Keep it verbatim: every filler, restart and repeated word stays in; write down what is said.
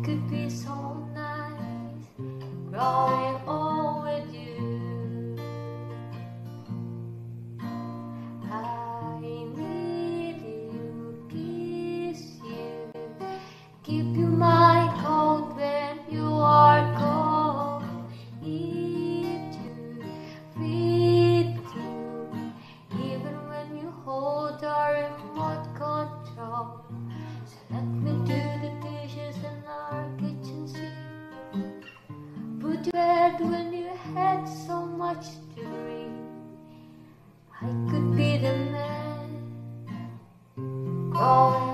could be so nice, growing old with you. I need you, kiss you, keep you my coat when you are cold, eat you, feed you, even when you hold our remote control. So let me do the dishes in our kitchen sink. Put your head when you had so much to read. I could be the man growing